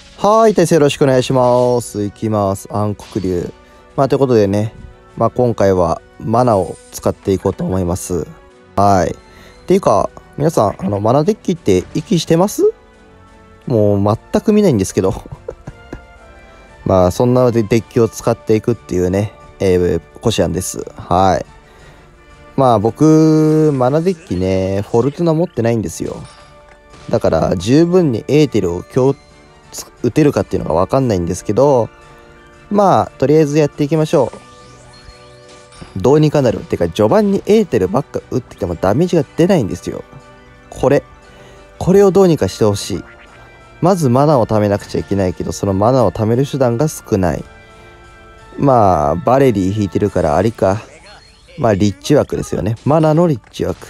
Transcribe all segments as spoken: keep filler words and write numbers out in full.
はーい、大勢よろしくお願いします。いきます。暗黒竜。まあ、ということでね、まあ、今回はマナを使っていこうと思います。はい。っていうか、皆さん、あの、マナデッキって息してます？もう全く見ないんですけど。まあ、そんなのでデッキを使っていくっていうね、えー、コシアンです。はい。まあ、僕、マナデッキね、フォルトナ持ってないんですよ。だから、十分にエーテルを強打てるかっていうのが分かんないんですけど、まあとりあえずやっていきましょう。どうにかなるってか、序盤にエーテルばっか打っててもダメージが出ないんですよ。これこれをどうにかしてほしい。まずマナを貯めなくちゃいけないけど、そのマナを貯める手段が少ない。まあバレリー引いてるからありか。まあリッチ枠ですよね。マナのリッチ枠。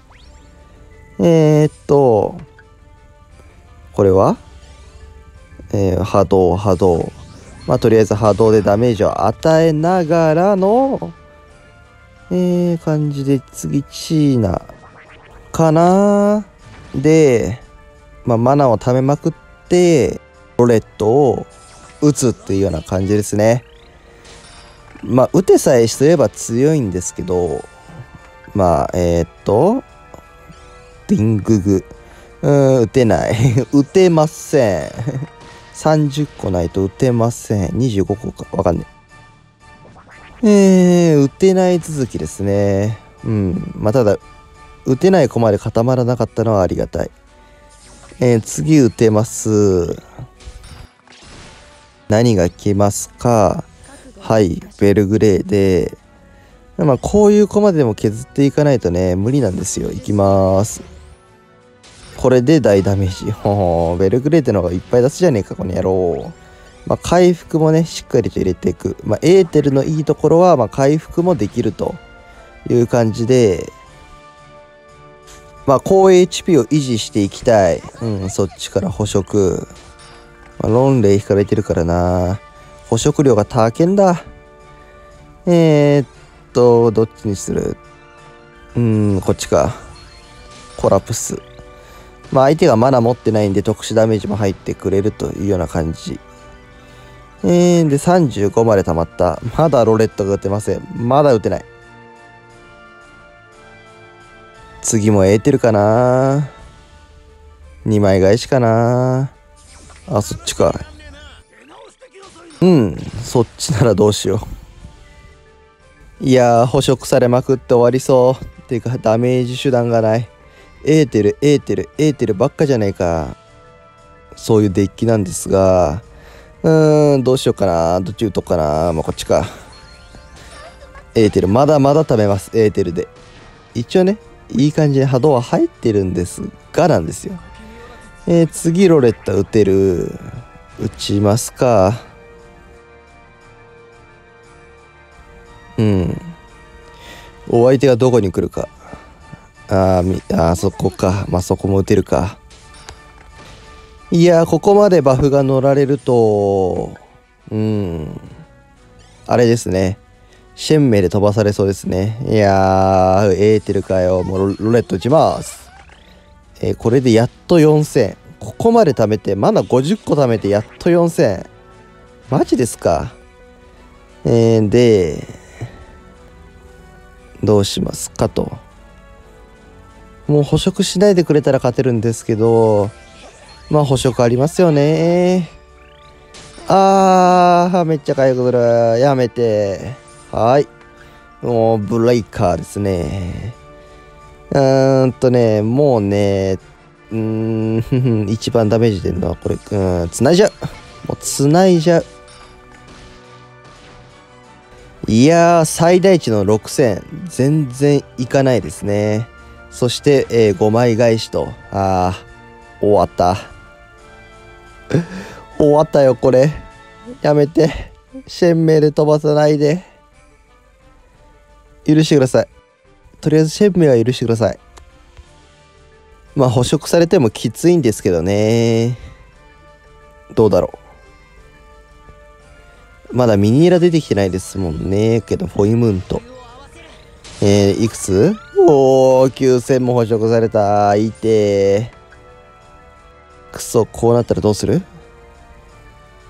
えー、っとこれはえー、波動波動。まあとりあえず波動でダメージを与えながらのえー、感じで次チーナかな。で、まあ、マナを貯めまくってロレットを打つっていうような感じですね。まあ打てさえすれば強いんですけど、まあえー、っとディンググうーん打てない打てませんさんじゅっこないと打てません。にじゅうごこかわかんない。えー、打てない続きですね。うんまあただ打てない子まで固まらなかったのはありがたい。えー、次打てます。何が来ますか。はい、ベルグレーで、まあこういうコマでも削っていかないとね無理なんですよ。いきます。これで大ダメージ。ほほベルグレーってのがいっぱい出すじゃねえかこの野郎。まあ回復もねしっかりと入れていく。まあエーテルのいいところはまあ回復もできるという感じで、まあ高 エイチピー を維持していきたい。うん、そっちから捕食。まあ、ロンレイ引かれてるからな。捕食量が高けんだ。えー、っと、どっちにする？うーん、こっちか。コラプス。まあ相手がマナ持ってないんで特殊ダメージも入ってくれるというような感じ。えー、でさんじゅうごまで溜まった。まだロレットが打てません。まだ打てない。次もエーテルかな。にまい返しかな。あ、そっちか。うん、そっちならどうしよう。いやー、捕食されまくって終わりそう。っていうか、ダメージ手段がない。エーテル、エーテル、エーテルばっかじゃねえか。そういうデッキなんですが、うーん、どうしようかな。どっち打とうかな。まあ、こっちか。エーテル、まだまだ食べます。エーテルで。一応ね、いい感じで波動は入ってるんですがなんですよ。えー、次ロレッタ打てる。打ちますか。うん。お相手がどこに来るか。あーみあーそこか。まあそこも打てるか。いやーここまでバフが乗られるとうんあれですね。シェンメイで飛ばされそうですね。いやーエーテルかよ。もうロレット打ちます。えー、これでやっとよんせん。ここまで貯めてまだごじゅっこ貯めてやっとよんせん。マジですか。えー、でどうしますかと。もう捕食しないでくれたら勝てるんですけど、まあ捕食ありますよね。あーめっちゃ痒くくる。やめて。はい、もうブレイカーですね。うーんとねもうねうーん一番ダメージ出るのはこれ。うん繋いじゃう。もう繋いじゃう。いやー最大値のろくせん全然いかないですね。そして、えー、ごまい返しと。あー終わった終わったよこれ。やめて。シェンメイで飛ばさないで。許してください。とりあえずシェンメイは許してください。まあ捕食されてもきついんですけどね。どうだろう。まだミニエラ出てきてないですもんね。けどフォイムーンとえー、いくつ？おーきゅうせんも捕食された。いてー。くそこうなったらどうする？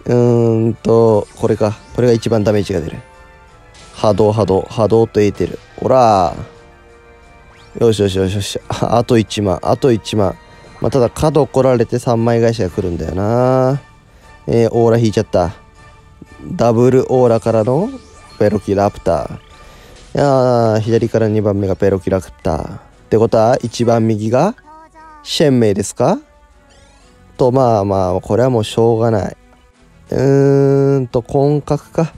うーんと、これか。これが一番ダメージが出る。波動、波動、波動とエーテル。ほらー。よしよしよしよし。ああといちまん、あといちまん。まあ、ただ角来られてさんまい返しが来るんだよな。えー、オーラ引いちゃった。ダブルオーラからのペロキラプター。いやー、左からにばんめがペロキラプター。ってことはいちばん右がシェンメイですかと、まあまあ、これはもうしょうがない。うーんと、根角か。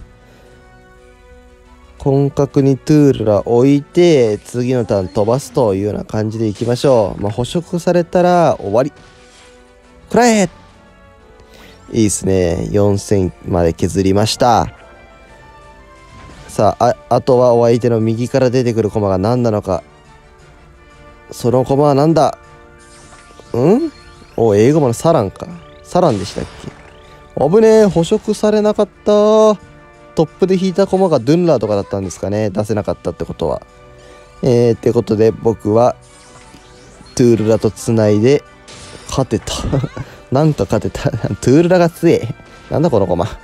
根角にトゥールラ置いて、次のターン飛ばすというような感じでいきましょう。まあ、捕食されたら終わり。くらえいいですね。よんせんまで削りました。さあ、あ、あとはお相手の右から出てくる駒が何なのか。その駒は何だんお、英語のサランか。サランでしたっけ。危ねえ、捕食されなかった。トップで引いた駒がドゥンラーとかだったんですかね。出せなかったってことは。えー、ってことで僕はトゥールラとつないで勝てた。なんか勝てた。トゥールラが強え。なんだこの駒。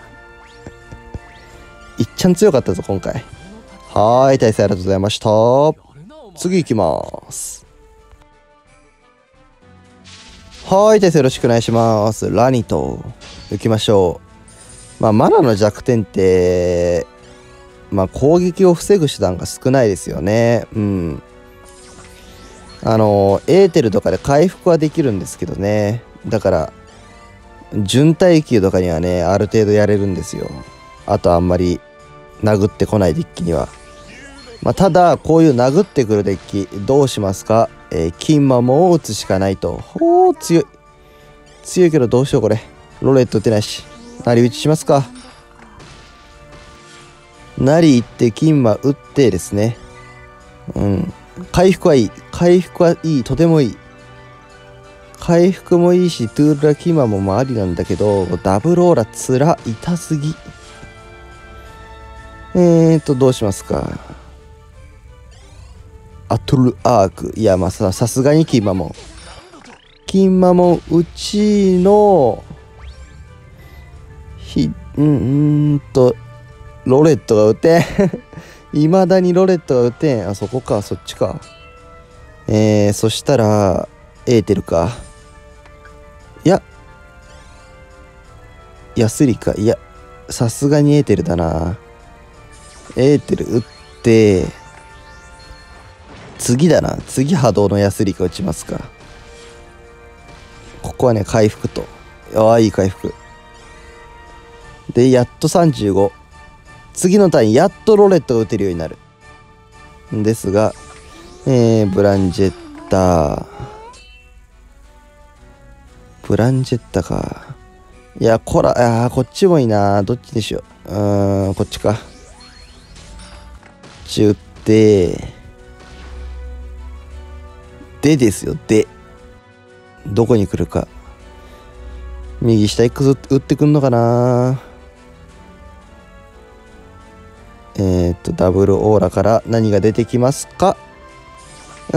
いっちゃん強かったぞ、今回。はーい、対戦ありがとうございました。次行きます。はーい、対戦よろしくお願いします。ラニと行きましょう。まあ、マナの弱点って、まあ、攻撃を防ぐ手段が少ないですよね。うん。あの、エーテルとかで回復はできるんですけどね。だから、準耐久とかにはね、ある程度やれるんですよ。あとあんまり殴ってこないデッキには。まあ、ただ、こういう殴ってくるデッキ、どうしますか？えー、金魔も打つしかないと。ほー、強い。強いけどどうしようこれ。ロレット打てないし。成り打ちしますか。成り行って金魔打ってですね。うん。回復はいい。回復はいい。とてもいい。回復もいいし、トゥールラキマもありなんだけど、ダブルオーラつら、痛すぎ。えーと、どうしますか。アトルアーク。いや、まあさ、さすがにキンマモン。キンマモンうちの、ひ、うんんと、ロレットが打てん。いまだにロレットが打てん。あ、そこか、そっちか。えー、そしたら、エーテルか。いや、ヤスリか。いや、さすがにエーテルだな。エーテル打って、次だな。次波動のヤスリカ打ちますか。ここはね、回復と。ああ、いい回復。で、やっとさんじゅうご。次のターン、やっとロレットが打てるようになる。んですが、えー、ブランジェッタ。ブランジェッタか。いや、こら、あこっちもいいな。どっちでしょう。うーん、こっちか。こっち打って、でですよ、で。どこに来るか。右下 X 打ってくんのかな。えー、っと、ダブルオーラから何が出てきますか。うん、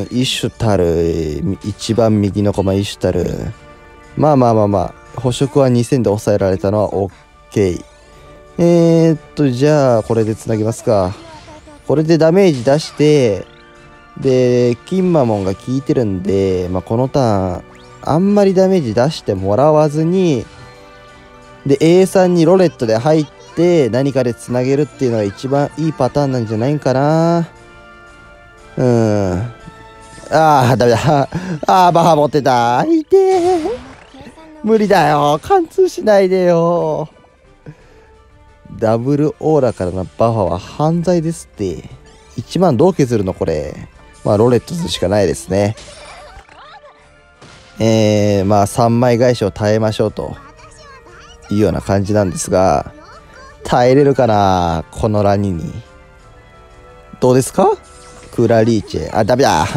イシュタル。一番右の駒イシュタル。まあまあまあまあ。捕食はにせんで抑えられたのは OK。えー、っと、じゃあ、これでつなぎますか。これでダメージ出して、で、キンマモンが効いてるんで、まあ、このターン、あんまりダメージ出してもらわずに、で、エーさんにロレットで入って、何かでつなげるっていうのが一番いいパターンなんじゃないんかな。うん。ああ、ダメだ。ああ、バハ持ってた。いてー。無理だよ。貫通しないでよ。ダブルオーラからのバファは犯罪ですって。いちまんどう削るのこれ。まあ、ロレットするしかないですね。えー、まあ、さんまい返しを耐えましょうというような感じなんですが、耐えれるかなこのラニに。どうですかクラリーチェ。あ、ダメだ。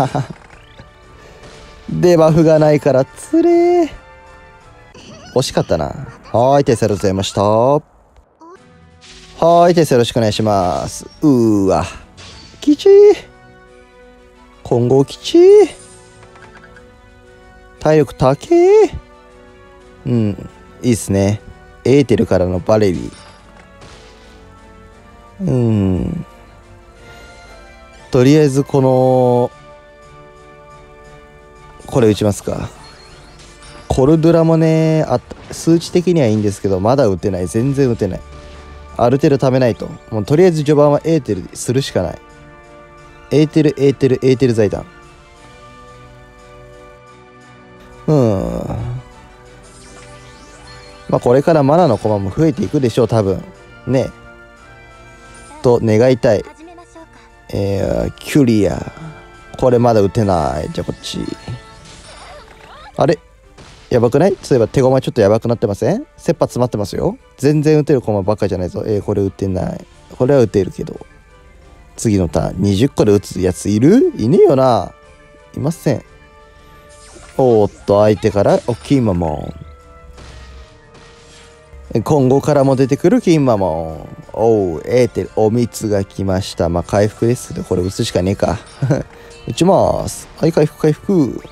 デバフがないからつれー。惜しかったな。はーい、テストありがとうございました。はーい、テストよろしくお願いします。うーわ。きちー。今後きちー。体力高え。うん、いいっすね。 エーテルからのバレリー。うーん。とりあえずこの、これ打ちますか。コルドラもね、あ数値的にはいいんですけど、まだ打てない。全然打てない。ある程度貯めないと。もうとりあえず序盤はエーテルするしかない。エーテル、エーテル、エーテル財団。うん。まあこれからマナの駒も増えていくでしょう、多分。ね。と願いたい。えー、キュリア。これまだ打てない。じゃあこっち。あれやばくない？そういえば手駒ちょっとやばくなってません？切羽詰まってますよ。全然打てる駒ばっかじゃないぞ。えー、これ打てない。これは打てるけど。次のターンにじゅっこで打つやついる？いねえよな。いません。おーっと相手からおキンマモン。今後からも出てくるキンマモン。おう、エーテル、おみつが来ました。まあ回復ですけど、これ打つしかねえか。打ちます。はい、回復回復。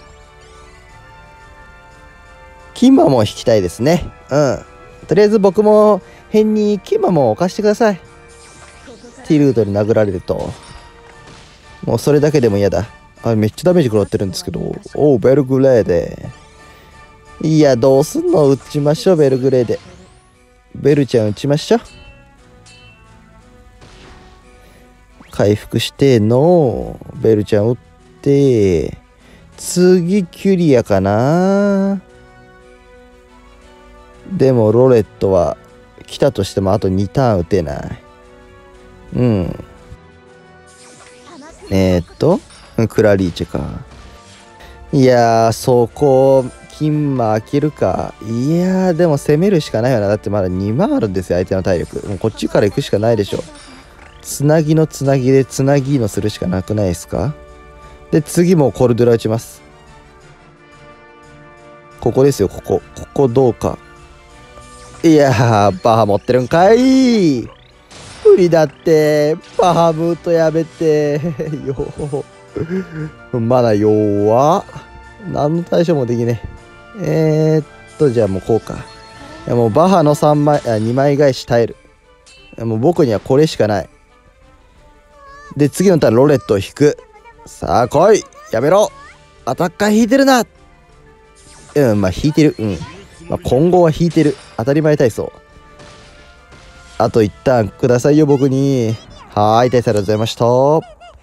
キンマモン引きたいですね。うん。とりあえず僕も変にキンマモンを貸してください。ティルードに殴られると。もうそれだけでも嫌だ。あ、めっちゃダメージ食らってるんですけど。おう、ベルグレーデ。いや、どうすんの？打ちましょう、ベルグレーデ。ベルちゃん打ちましょう。回復しての、ベルちゃん打って、次キュリアかな。でもロレットは来たとしてもあとにターン打てない。うん。えー、っと、クラリーチェか。いやー、そこ、金馬開けるか。いやー、でも攻めるしかないよな。だってまだにまんあるんですよ、相手の体力。もうこっちから行くしかないでしょ。つなぎのつなぎでつなぎのするしかなくないですか？で、次もコルドラ打ちます。ここですよ、ここ。ここどうか。いやー、バハ持ってるんかい。無理だって。バハムートやめて。よまだ弱。何の対処もできねえ。えー、っと、じゃあもうこうか。いやもうバハのさんまい、あ、にまい返し耐える。もう僕にはこれしかない。で、次のターンロレットを引く。さあ来い。やめろ。アタッカー引いてるな。うん、まあ引いてる。うん。まあ、今後は引いてる。当たり前体操。あと一旦くださいよ、僕に。はーい、大佐ありがとうございました。は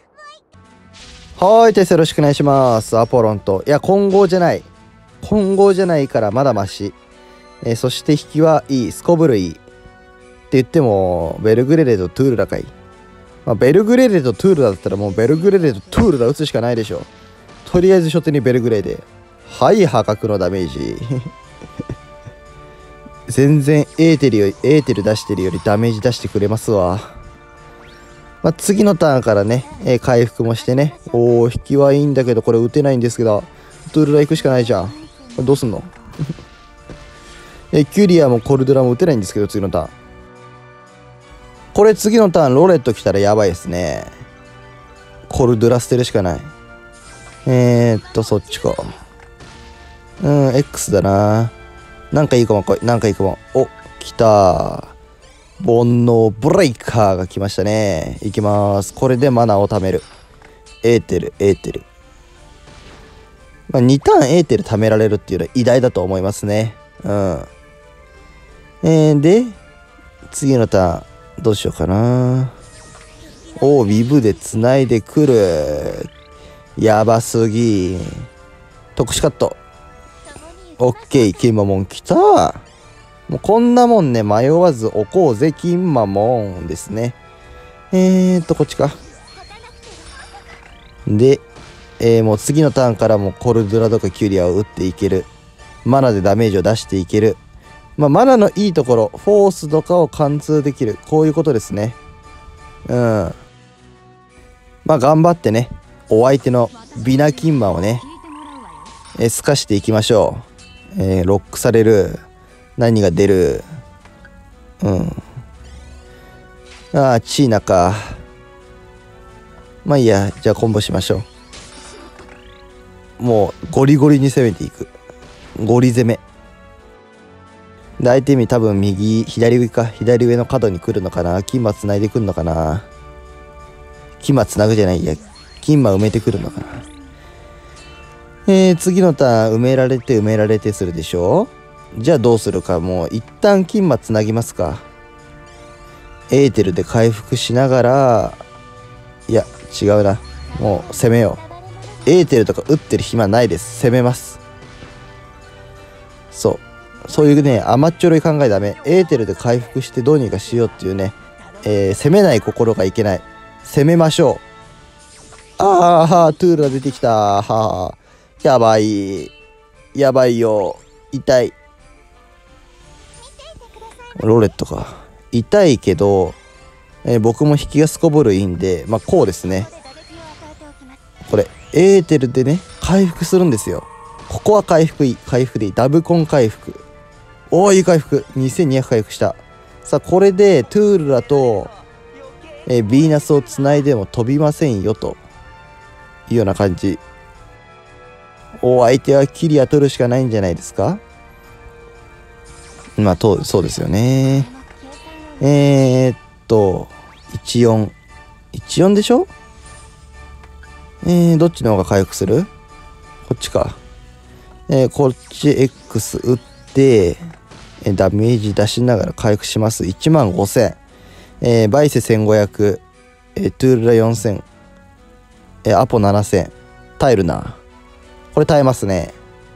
ーい、大佐よろしくお願いします。アポロンと。いや、混合じゃない。混合じゃないからまだマシ。えー、そして引きはいい。スコブルいい。って言っても、ベルグレレとトゥールラかい。まあ、ベルグレレとトゥールダだったらもうベルグレレとトゥールダ打つしかないでしょ。とりあえず初手にベルグレーで。はい、破格のダメージ。全然エーテルより、エーテル出してるよりダメージ出してくれますわ。まあ、次のターンからね、えー、回復もしてね。おお、引きはいいんだけど、これ打てないんですけど、トゥールラ行くしかないじゃん。これどうすんの？えー、キュリアもコルドラも打てないんですけど、次のターン。これ次のターン、ロレット来たらやばいですね。コルドラ捨てるしかない。えーっと、そっちか。うん、X だな。なんかいいかも来い。なんかいいかも。お、来た。煩悩ブレイカーが来ましたね。いきます。これでマナを貯める。エーテル、エーテル。まあ、にターンエーテル貯められるっていうのは偉大だと思いますね。うん。えー、で、次のターン、どうしようかな。おー、ウィブで繋いでくる。やばすぎ。特殊カット。オッケー、キンマモン来た。もうこんなもんね、迷わず置こうぜ、キンマモンですね。えーっと、こっちか。で、えー、もう次のターンからもコルドラとかキュリアを打っていける。マナでダメージを出していける。まあ、マナのいいところ、フォースとかを貫通できる。こういうことですね。うん。まあ、頑張ってね、お相手のビナキンマをね、えー、透かしていきましょう。えー、ロックされる。何が出る。うん。ああ、チーナか。まあいいや、じゃあコンボしましょう。もうゴリゴリに攻めていく。ゴリ攻め。 で、相手に多分右、左上か。左上の角に来るのかな。金馬繋いでくるのかな。金馬繋ぐじゃないや。金馬埋めてくるのかな。えー、次のターン埋められて埋められてするでしょ。じゃあどうするか。もう一旦金馬つなぎますか。エーテルで回復しながら、いや違うな、もう攻めよう。エーテルとか打ってる暇ないです。攻めます。そうそういうね甘っちょろい考えダメ。エーテルで回復してどうにかしようっていうね、えー、攻めない心がいけない。攻めましょう。ああトゥールが出てきた。はあやばいやばいよ。痛い。ロレットか。痛いけど、えー、僕も引きがすこぶるいいんで、まあこうですね。これエーテルでね回復するんですよ。ここは回復いい。回復でいい。ダブコン回復。おーいい回復。にせんにひゃく回復した。さあこれでトゥールラと、えー、ヴィーナスをつないでも飛びませんよというような感じ。お相手はキリア取るしかないんじゃないですか。まあとそうですよね。えー、っといちよんいちよんでしょ。えー、どっちの方が回復する。こっちか。えー、こっち X 打って、えー、ダメージ出しながら回復します。いちまんごせん、えー、バイセせんごひゃく、えー、トゥールラよんせん、えー、アポななせん。耐えるな。これ耐えますね。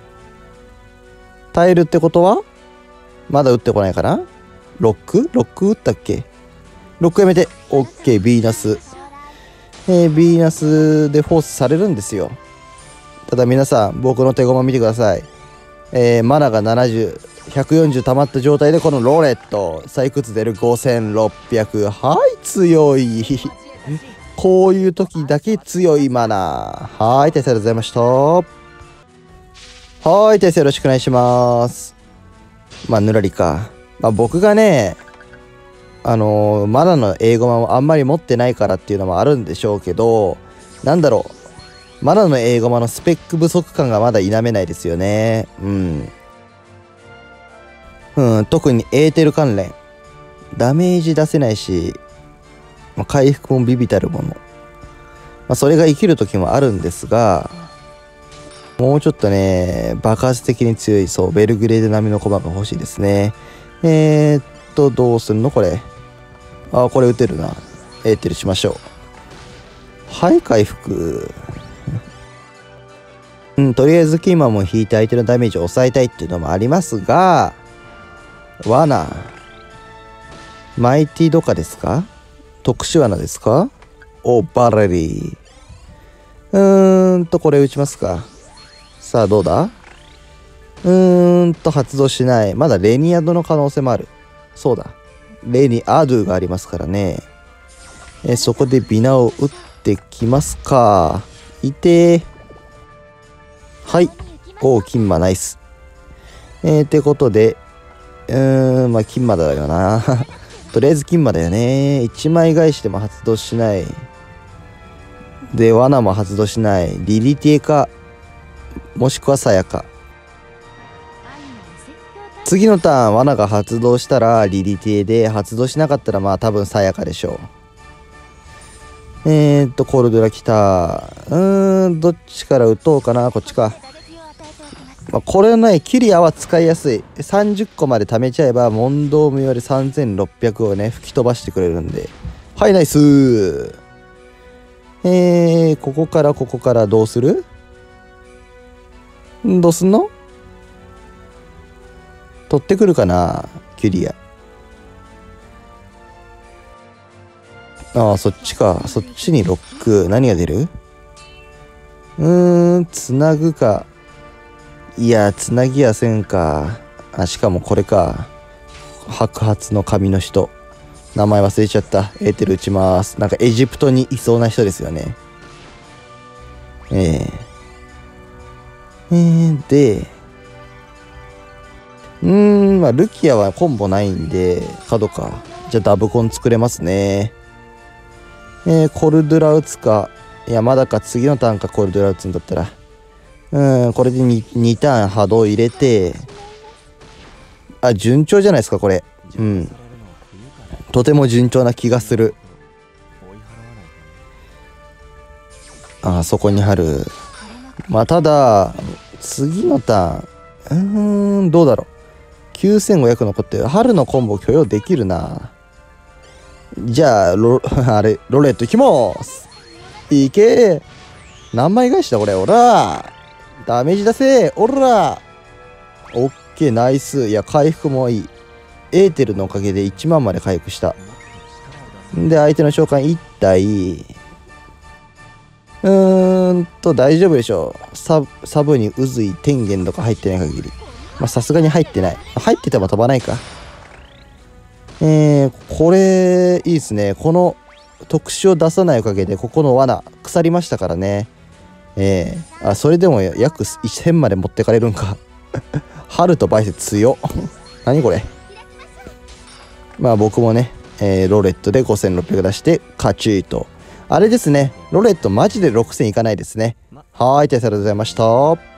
耐えるってことはまだ打ってこないかな。ロックロック打ったっけ。ロックやめて。オッケー。ヴィーナス、えー、ヴィーナスでフォースされるんですよ。ただ皆さん僕の手駒見てください。えー、マナがななじゅう、ひゃくよんじゅう溜まった状態でこのロレット採掘出るごせんろっぴゃく。はい強いこういう時だけ強いマナー。はい訂正ありがとうございました。はい訂正よろしくお願いします。まあぬらりか。まあ僕がねあのー、マナの英語もあんまり持ってないからっていうのもあるんでしょうけど、なんだろう、マナの英語マのスペック不足感がまだ否めないですよね。うんうん、特にエーテル関連ダメージ出せないし、まあ、回復もビビたるもの、まあ、それが生きる時もあるんですが、もうちょっとね爆発的に強いそうベルグレード並みの駒が欲しいですね。えー、っとどうするのこれ。あこれ打てるな。エーテルしましょう。はい回復。うんとりあえずキーマンも引いて相手のダメージを抑えたいっていうのもありますが、罠マイティドカですか。特殊罠ですか。おバレリー。うーんとこれ打ちますか。さあどうだ。うーんと発動しない。まだレニアドの可能性もある。そうだレニアドゥがありますからね。えそこでビナを打ってきますか。いてー。はいおお金馬ナイス。えー、ってことでうーんまあ金馬だよなとりあえず金馬だよね。いちまい返しでも発動しないで罠も発動しない。リリティかもしくはさやか。次のターン罠が発動したらリリティで、発動しなかったらまあ多分さやかでしょう。えーっとコールドラ来た。うーんどっちから打とうかな。こっちか。まあ、これのねキリアは使いやすい。さんじゅっこまで貯めちゃえば問答無用でさんぜんろっぴゃくをね吹き飛ばしてくれるんで、はいナイスー。えー、ここからここからどうする。んどうすんの。取ってくるかなキュリア。ああそっちか。そっちにロック。何が出る。うーんつなぐか。いやつなぎやせんか。あしかもこれか。白髪の髪の人名前忘れちゃった。エーテル打ちます。なんかエジプトにいそうな人ですよね。えー、えー、でうーんまあルキアはコンボないんで角か。じゃあダブコン作れますね。えー、コルドゥラ打つか。いやまだか。次のターンかコルドゥラ打つんだったら。うんこれで 2, 2ターン波動入れてあ、順調じゃないですか、これ。うん。とても順調な気がする。あ、そこに貼る。まあ、ただ、次のターン、うーん、どうだろう。きゅうせんごひゃく残ってる。春のコンボ許容できるな。じゃあ、ロ、あれ、ロレットいきます。いけー。何枚返しだ、これ。おらー。ダメージ出せ。おらー。オッケー、ナイス。いや、回復もいい。エーテルのおかげでいちまんまで回復した。で、相手の召喚いったい。うーんと、大丈夫でしょう。サブ、サブに渦井、天元とか入ってない限り。まあ、さすがに入ってない。入ってても飛ばないか。えー、これ、いいですね。この特殊を出さないおかげで、ここの罠、腐りましたからね。えー、あ、それでも約せんまで持ってかれるんか。春とバイセ強っ。何これ。まあ僕もね、えー、ロレットでごせんろっぴゃく出して、カチーと。あれですね、ロレットマジでろくせんいかないですね。はーい、ありがとうございました。